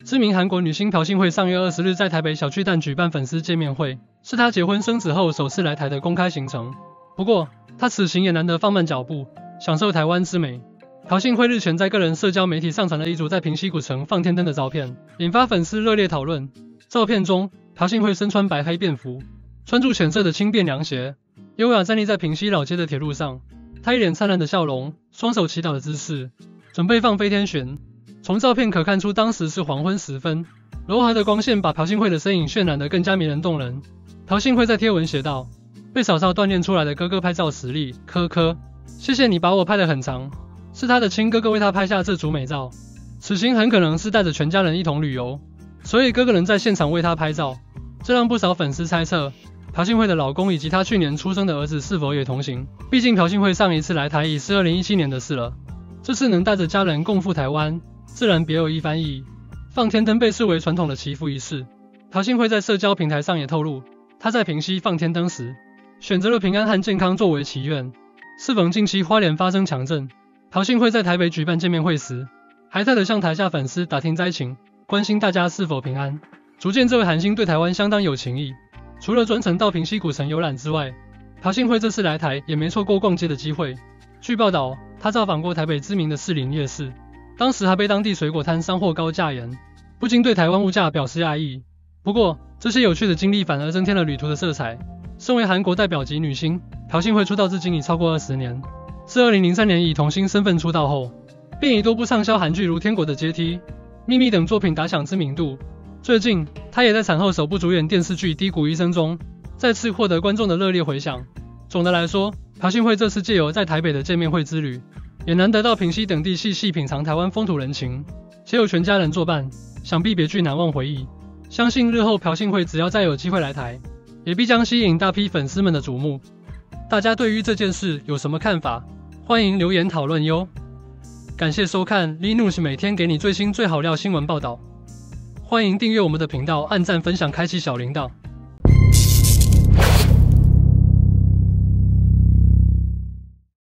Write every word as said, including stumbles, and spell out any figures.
知名韩国女星朴信惠上月二十日在台北小巨蛋举办粉丝见面会，是她结婚生子后首次来台的公开行程。不过，她此行也难得放慢脚步，享受台湾之美。朴信惠日前在个人社交媒体上传了一组在平溪古城放天灯的照片，引发粉丝热烈讨论。照片中，朴信惠身穿白黑便服，穿着浅色的轻便凉鞋，优雅站立在平溪老街的铁路上。她一脸灿烂的笑容，双手祈祷的姿势，准备放飞天旋。从照片可看出，当时是黄昏时分，柔和的光线把朴信惠的身影渲染得更加迷人动人。朴信惠在贴文写道：“被嫂嫂锻炼出来的哥哥拍照实力，科科，谢谢你把我拍得很长。”是他的亲哥哥为他拍下这组美照。此行很可能是带着全家人一同旅游，所以哥哥能在现场为他拍照，这让不少粉丝猜测朴信惠的老公以及他去年出生的儿子是否也同行。毕竟朴信惠上一次来台已是二零一七年的事了，这次能带着家人共赴台湾，自然别有一番意义。放天灯被视为传统的祈福仪式，朴信惠在社交平台上也透露，她在平溪放天灯时，选择了平安和健康作为祈愿。适逢近期花莲发生强震，朴信惠在台北举办见面会时，还特地向台下粉丝打听灾情，关心大家是否平安。足见这位韩星对台湾相当有情谊。除了专程到平溪古城游览之外，朴信惠这次来台也没错过逛街的机会。据报道，她造访过台北知名的士林夜市，当时还被当地水果摊商货高价言，不禁对台湾物价表示讶异。不过，这些有趣的经历反而增添了旅途的色彩。身为韩国代表级女星，朴信惠出道至今已超过二十年。自二零零三年以童星身份出道后，便以多部畅销韩剧如《天国的阶梯》、《秘密》等作品打响知名度。最近，她也在产后首部主演电视剧《低谷医生》中，再次获得观众的热烈回响。总的来说，朴信惠这次借由在台北的见面会之旅，也难得到平溪等地细细品尝台湾风土人情，且有全家人作伴，想必别具难忘回忆。相信日后朴信惠只要再有机会来台，也必将吸引大批粉丝们的瞩目。大家对于这件事有什么看法？欢迎留言讨论哟。感谢收看 Linus 每天给你最新最好料新闻报道。欢迎订阅我们的频道，按赞分享，开启小铃铛。